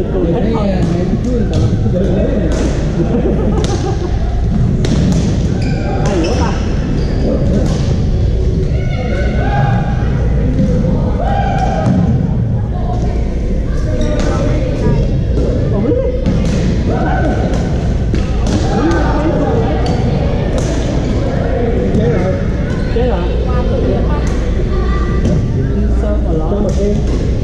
cười hết thôi. Ai nữa ta? Chết rồi. Sơn mà lo. Sơn mà em.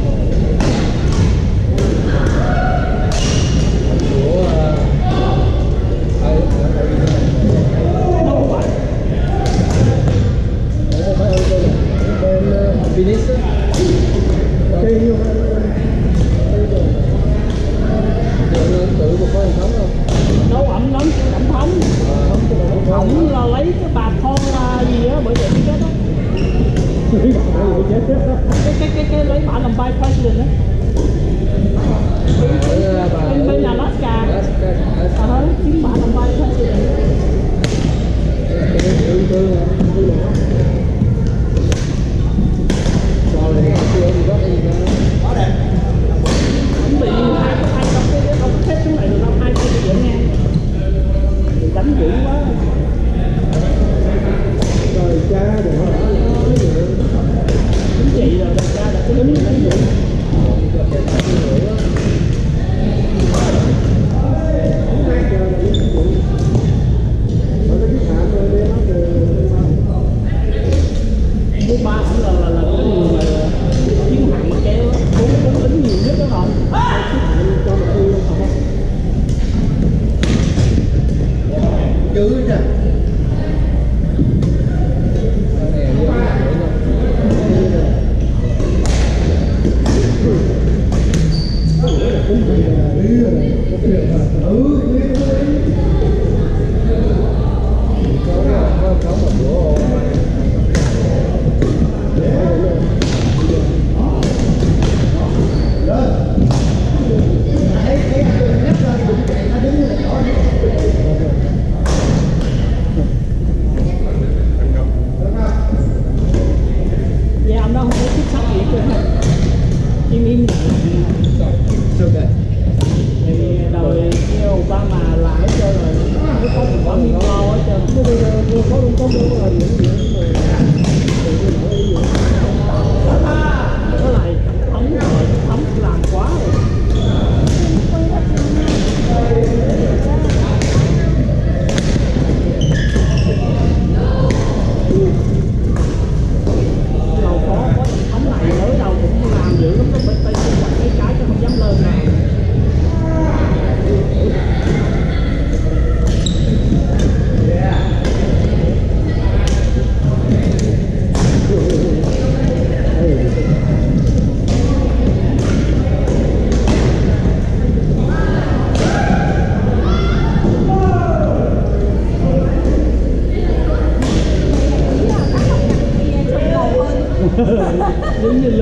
Nấu ẩm lắm, ẩm thống. Ổng là lấy cái bạc thon gì á, bởi vậy mới chết đó. Cái lấy bả làm vice president á. Bên Alaska. Chính bả làm vice president. Chuẩn bị hai không xếp xuống lại được đâu, hai tay bị dẫn ngang. Đừng đánh dữ quá. Rồi cha để chính trị rồi, cha đã có lính đánh dữ. Thứ ba cũng là cái người mà chiến hạng mà kéo bốn lính nhiều nhất đó rồi. Cho một khi luôn không? Chứ nè. Giống như